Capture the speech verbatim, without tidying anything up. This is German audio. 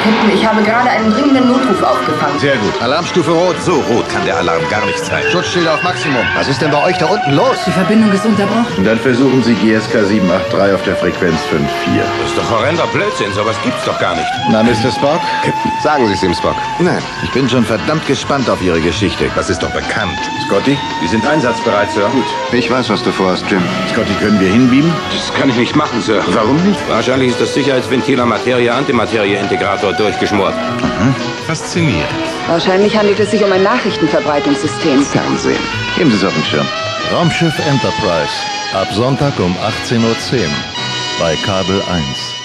Captain, ich habe gerade einen dringenden Notruf aufgefangen. Sehr gut. Alarmstufe Rot. So rot kann der Alarm gar nicht sein. Schutzschild auf Maximum. Was ist denn bei euch da unten los? Die Verbindung ist unterbrochen. Dann versuchen Sie G S K sieben acht drei auf der Frequenz fünf vier. Das ist doch horrender Blödsinn. Sowas gibt's doch gar nicht. Na, Mister Spock? Sagen Sie es ihm, Spock. Nein. Ich bin schon verdammt gespannt auf Ihre Geschichte. Das ist doch bekannt. Scotty? Wir sind einsatzbereit, Sir. Gut. Ich weiß, was du vorhast, Jim. Scotty, können wir hinbeamen? Das kann ich nicht machen, Sir. Warum nicht? Wahrscheinlich ist das Sicherheitsventil am Materie-Antimaterie-Integrator durchgeschmort. Mhm. Faszinierend. Wahrscheinlich handelt es sich um ein Nachrichtenverbreitungssystem. Fernsehen. Geben Sie es auf den Schirm. Raumschiff Enterprise. Ab Sonntag um achtzehn Uhr zehn bei Kabel eins.